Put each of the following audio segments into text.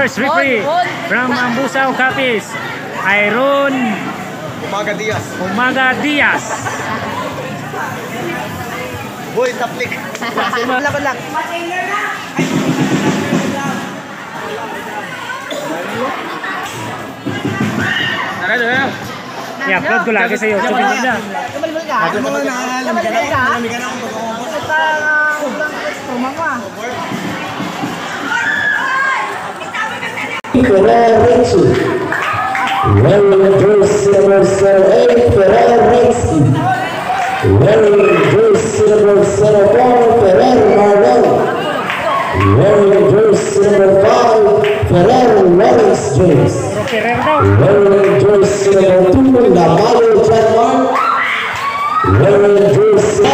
first referee from Ambusao Capiz, Iron Umaga Diaz. Boy, taplik. Laban lang. I-upload ko lagi sa YouTube nila. Ako mo na alam ka na. Marami ka na akong pag-uubos. Wearing jersey number 8, Ferrer Rexy. Wearing jersey number 4, Ferrer Mardon. Wearing jersey number 5, Ferrer Lawrence James. Wearing jersey number 2, Lamayo Janmar. Wearing jersey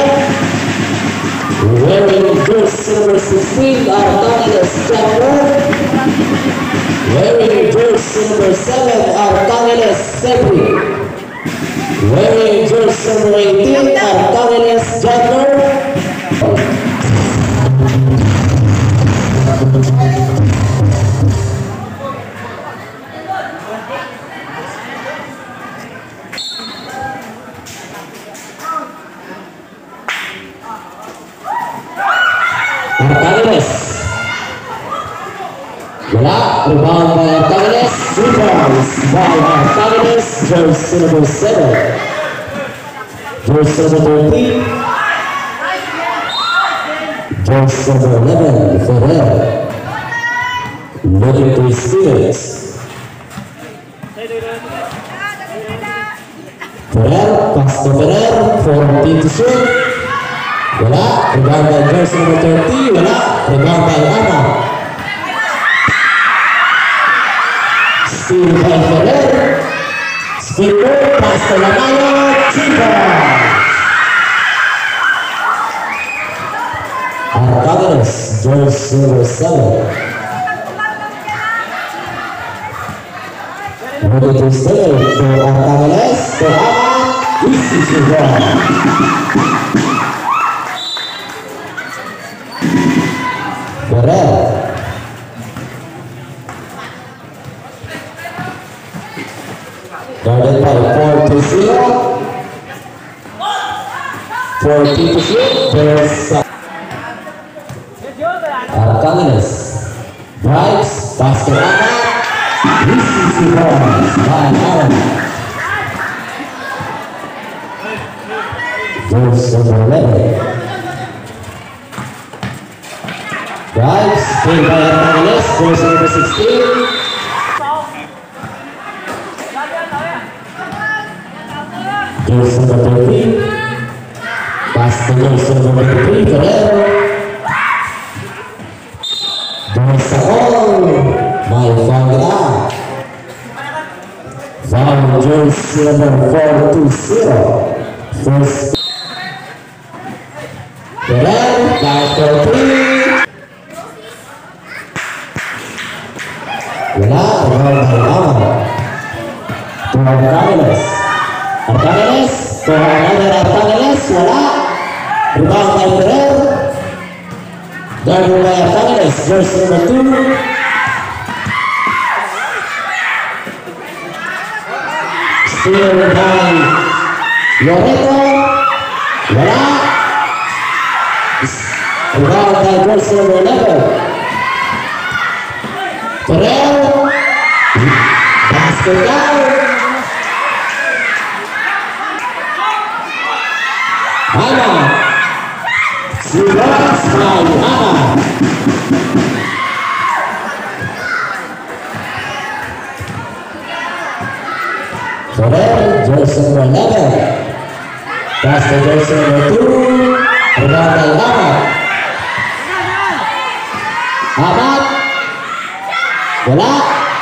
number 16, Arcangeles Janmar. Wearing jersey number 7, Arcangeles Sepri. Wearing jersey number 18, Arcangeles Janmar. Arcangeles. Wala, rebound by Arcangeles. Rebounds by Arcangeles, jersey number 7. Jersey number 13. Jersey number 11, Ferrer. Looking to his teammates. Ferrer, pass to Ferrer, 14 to shoot. Wala, rebound by jersey number 30. Wala, rebound by Ana. Steal by Ferrer. Skipper, pass to Lamayo, Chiba. Arcangeles, jersey number 7. Ready to stay to Arcangeles, to Ana, easy Chiba. Ferrer. Guarded by 4-0. 14 to shoot. There's Arcangeles. Drives. Pass to Ana. Easy balls by Aaron. Jersey number 11. Drives. Played by Arcangeles. Jersey number 16. Jersey number 13. Pass to jersey number 23, Ferrer. There's a goal by Fangda. Foul jersey number 4-0. First. Ferrer, pass to 3. Wala, rebound by Aman. To Arcangeles. Arcangeles, to another Arcangeles, wala. Rebound by Ferrer. Guarded by Arcangeles, jersey number 2. Steal by Loreto, wala. Rebound by jersey number 11. Ferrer, basket down. Ana, Silas by Ana. Ferrer, jersey number 11. Pass to jersey number 2. Rebound by Ahmad. Ahmad, wala.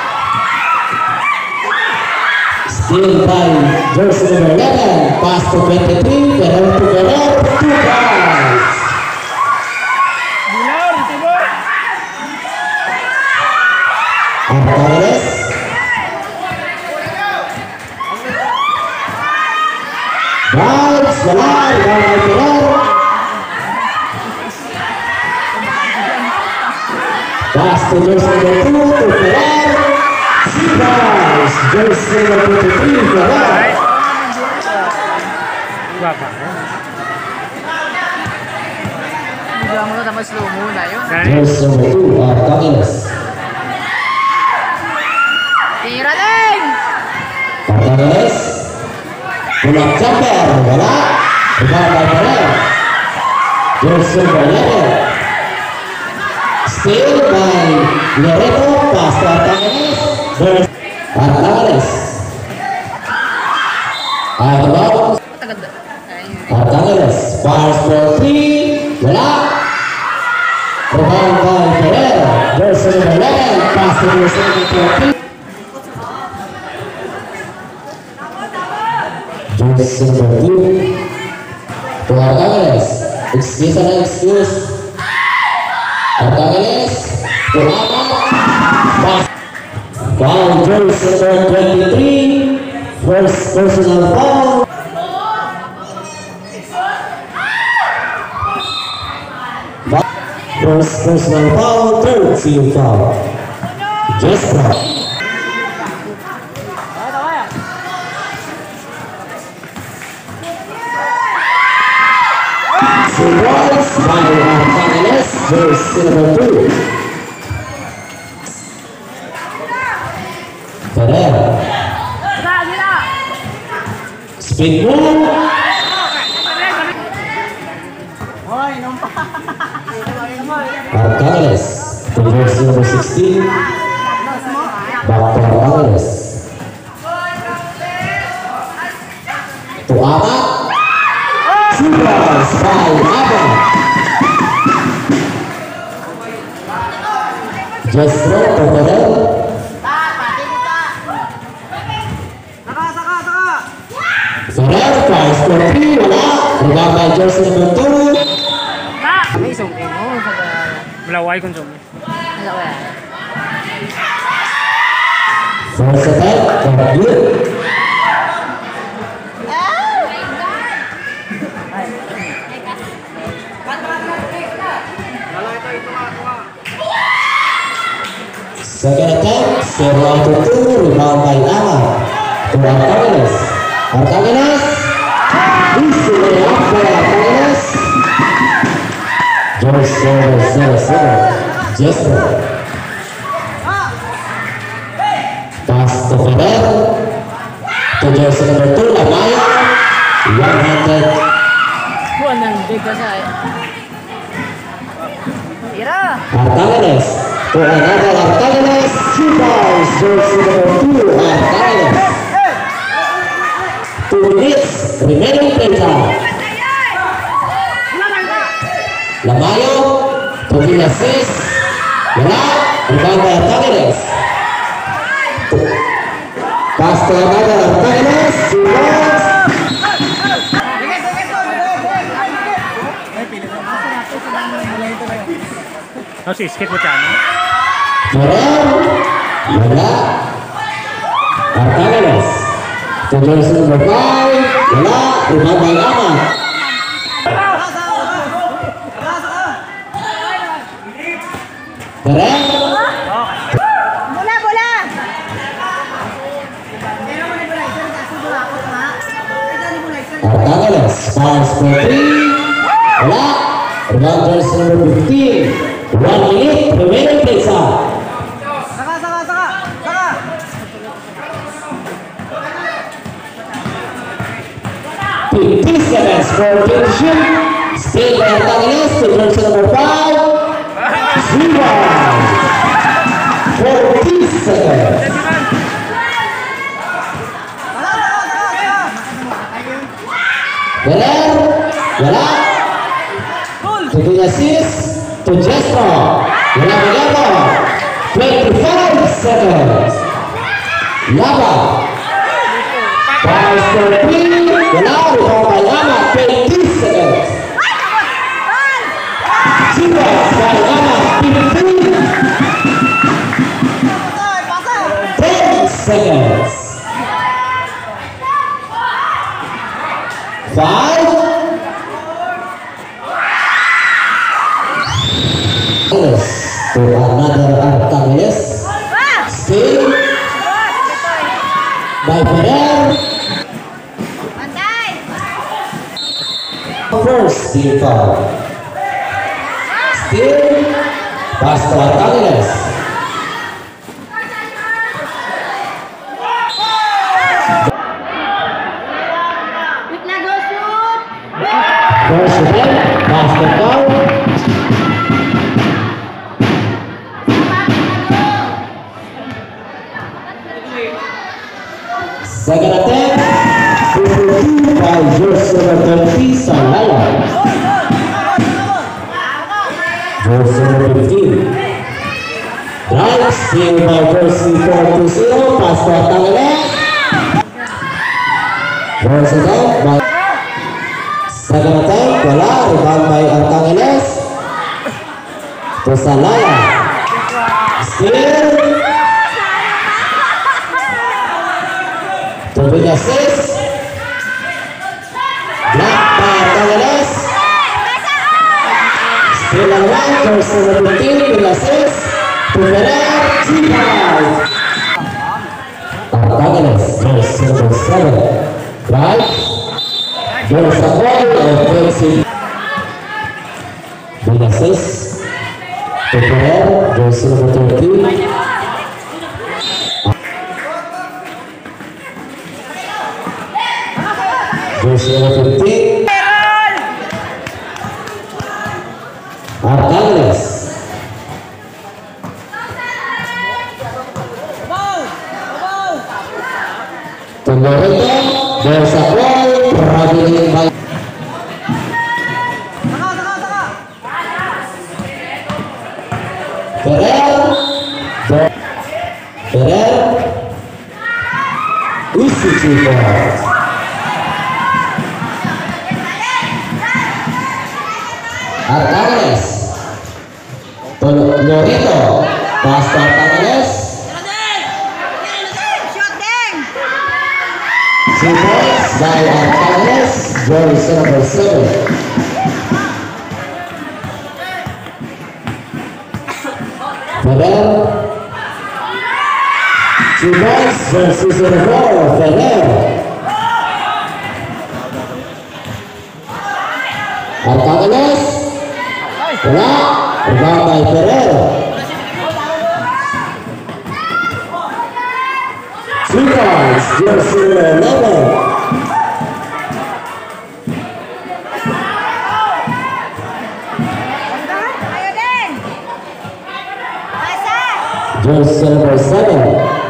Steal by jersey number 11. Pass to 23. Ferrer to Ferrer. 2 points. Arcangeles. Drives, wala. Rebound by Ferrer. Pass to jersey number 2 to Ferrer. Surprise! Jersey number 23, Ferrer. Baba. Bilang mo tapos slow mo na yun. Jersey number 2, Arcangeles. Tira din! Arcangeles. Pulang jumper, wala. Rebound by Ferrer. Jersey number 11. Steal by Loreto. Pass to Arcangeles. Arcangeles. Out of bounds. Mataganda. Arcangeles fires for 3. Wala. Rebound by Ferrer. Jersey number 11. Pass to jersey number 13. Jersey number 2 to Arcangeles. Excuse and excuse. Arcangeles to Amat. Pass. Foul jersey number 23. First personal foul. First personal foul, third team foul. Jesper. Surprise by Arcangeles, jersey number 2. Ferrer. Speed move. Arcangeles to jersey number 16. Back to Arcangeles. To Amat. Surprise by Amat. Just throw to Ferrer. Ferrer fires for 3. Wala. Rebound by jersey number 2. May sungkin mo sa Melaway kung sum. Ano ba yan? First attack, good. Second attack, 0 out of 2, rebound by Amat. To Arcangeles. Arcangeles. Easy way up by Arcangeles. Jersey number 0-0. Jesper. Pass to Ferrer. To jersey number 2, Lamaya. One-handed. Buwan ng big ka sa Tira! Arcangeles. To another Arcangeles. Surprise. Jersey number 2, Arcangeles. 2 minutes remaining playtime. Lamayo. To the assist. Wala. Rebound by Arcangeles. Pass to another Arcangeles. Surprise. No, si skip mo dyan. Ferrer. Wala. Arcangeles. To jersey number 5. Wala. Rebound by Amat. Ferrer. Bola! Arcangeles fires for 3. Wala. Rebound jersey number 15. 1 minute remaining playtime. Saka! 50 seconds for finishing. Still by Arcangeles to jersey number 5. 40 seconds. Ferrer. Wala. To the assist. To Jesper. Wala Laba. 25 seconds. Laba. Pass for 3. Wala. Rebound by Amat. 20 seconds. Surprise by Amat. 15. 10 seconds. 5. Yes. to another Arcangeles. Still by Ferrer. First team foul. Still pass to Arcangeles. First shooting, basketball. Second attempt, 52 by jersey number 30, Salaya. Jersey number 15. Drive, steal by jersey 4-0, pass to Arcangeles. Jersey down by second attempt, wala, rebound by Arcangeles. To Salaya. Steal. To big assist. Block by Arcangeles. Steal and one, jersey number 15, big assist. To Ferrer, 3-5. Arcangeles, jersey number 7. Right. There's a ball offensive. Big assist. To Ferrer, jersey number 13. Jersey number 15. Arcangeles. To Loreto, there's a ball traveling by Ferrer. Easy 3 points. Arcangeles. To Loreto, pass to Arcangeles. 3 points by Arcangeles, jersey number 7. Ferrer. 2 points, jersey number 4, Ferrer. Arcangeles. Wala, rebound by Ferrer. 3 points, jersey number 11. Jersey number 7.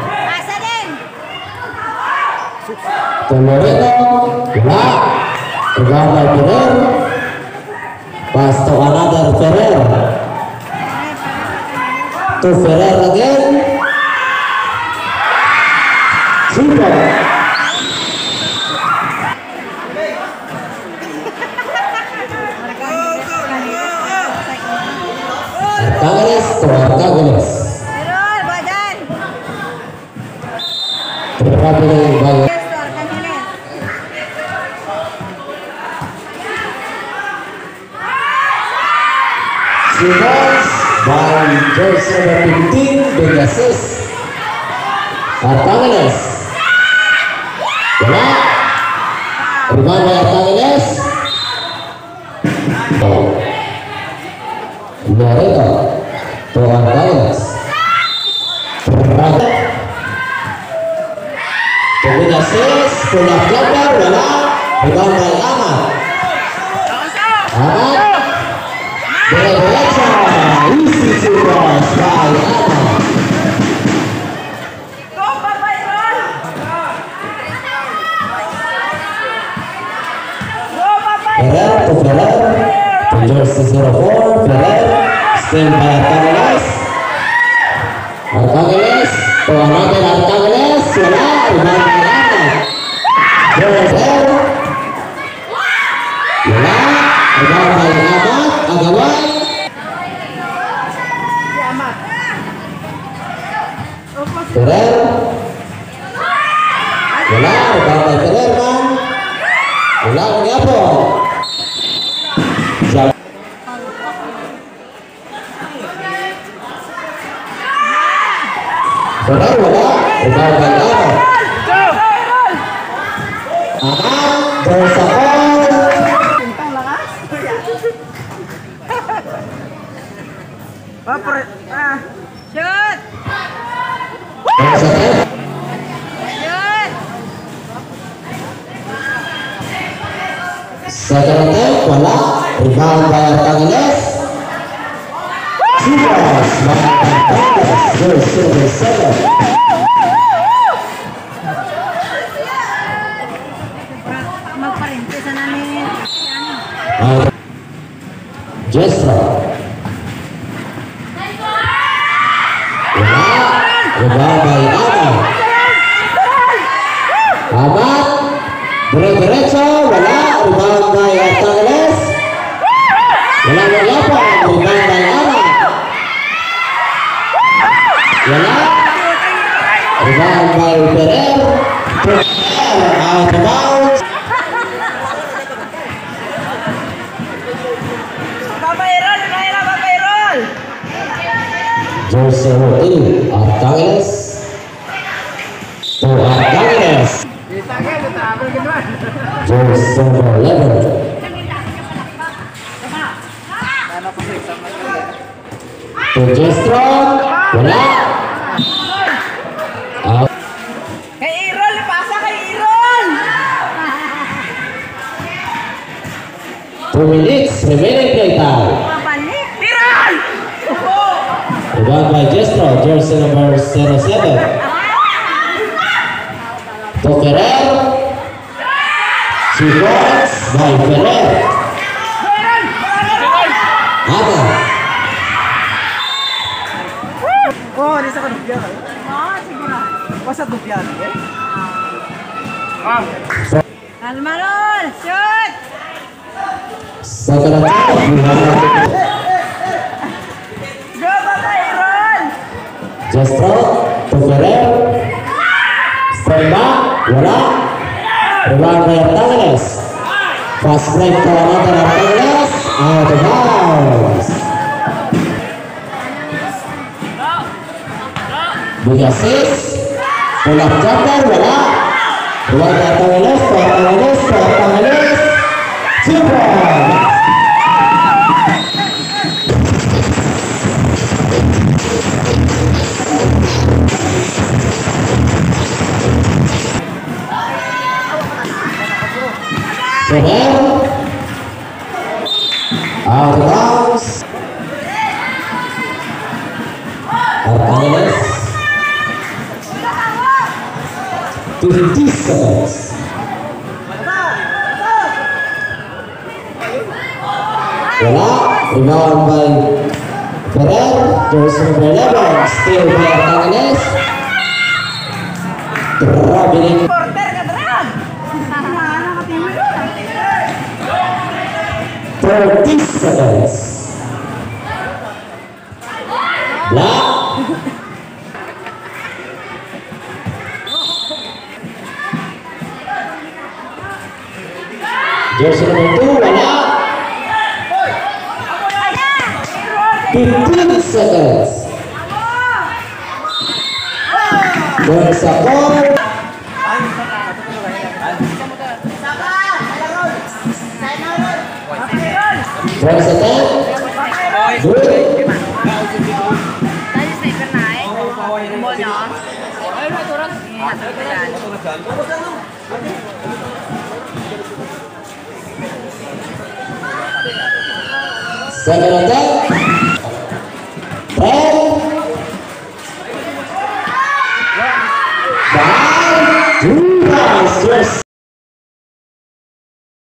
To Loreto. Wala, rebound by Ferrer. Pass to another Ferrer. To Ferrer again. 3 points. Arcangeles to Arcangeles. Traveling by Simons by jersey number 15, big assist. Arcangeles. Wala. Rebound by Arcangeles. Loreto to Arcangeles. To big assist. Pull up jumper. Wala. Rebound by Amat. Amat. Derecha. Easy 2 points by Amat. Ferrer to Ferrer, to jersey 04, Ferrer, still by Arcangeles. Arcangeles, to another Arcangeles, wala, rebound by Amat. Ferrer, wala, rebound by Amat, Agawan. Ferrer, wala, rebound by Ferrer man. Wala, magyapon. Ferrer wala. Rebound by Ahmad. Ahmad. There's a foul. Shoot! There's a foul. Shoot! Second attempt, wala. Rebound by Arcangeles. Chivas, Arcangeles, goes to the seven. Magparente sa namin. Jestro. Wala. Rebound by Ahmad. Ahmad. Dire-diretso, wala. Rebound by Arcangeles. Wala pa. Rebound by Ahmad. Wala. Rebound by Ferrer. Out of bounds. Jersey number 2, Arcangeles. To Arcangeles. Jersey number 11. To Jestro. Wala. Out. Kay Irol! Pasa kay Irol! 2 minutes remaining play time. Pabalik! Irol! Rebound by Jestro, jersey number 07. To Ferrer. 2 points by Ferrer. Ahmad. Oh, nisa ka dupya kayo? Sige na. Basta dupya eh? Almarol! Shoot! Second attempt, we have Go ba Irol! Jestro to Ferrer. Step back, wala. Rebound by Arcangeles. Fast break to another Arcangeles. Out of bounds. Big assist. Pull up jumper, wala. Rebound by Arcangeles to Arcangeles to Arcangeles. 2 points. Ferrer. Out of bounds. Arcangeles. 50 seconds. Wala. Rebound by Ferrer. Jersey number 11. Still by Arcangeles. Traveling. Porter ka dran! 30 seconds. Black. Jersey number 2, wala. 15 seconds. There's a ball. There's a 10. Good. Tadi sniper naik. Bolnya. Ayo na turun. Ingat kita yan. Second attack. 10. 9. 2 points.